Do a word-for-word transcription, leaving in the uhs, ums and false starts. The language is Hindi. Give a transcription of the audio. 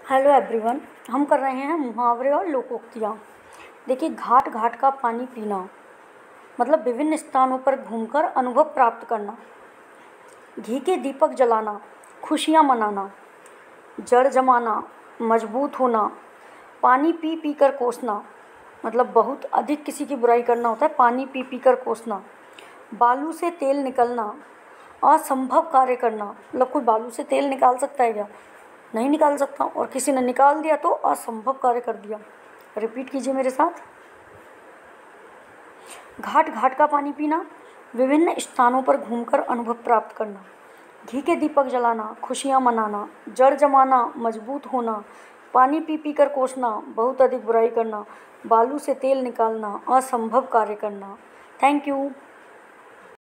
हेलो एवरीवन, हम कर रहे हैं मुहावरे और लोकोक्तियाँ। देखिए, घाट घाट का पानी पीना मतलब विभिन्न स्थानों पर घूमकर अनुभव प्राप्त करना। घी के दीपक जलाना, खुशियाँ मनाना। जड़ जमाना, मजबूत होना। पानी पी पी कर कोसना मतलब बहुत अधिक किसी की बुराई करना होता है, पानी पी पी कर कोसना। बालू से तेल निकलना, असंभव कार्य करना मतलब कोई बालू से तेल निकाल सकता है क्या? नहीं निकाल सकता, और किसी ने निकाल दिया तो असंभव कार्य कर दिया। रिपीट कीजिए मेरे साथ। घाट घाट का पानी पीना, विभिन्न स्थानों पर घूमकर अनुभव प्राप्त करना। घी के दीपक जलाना, खुशियाँ मनाना। जड़ जमाना, मजबूत होना। पानी पी पी कर कोसना, बहुत अधिक बुराई करना। बालू से तेल निकालना, असंभव कार्य करना। Thank you.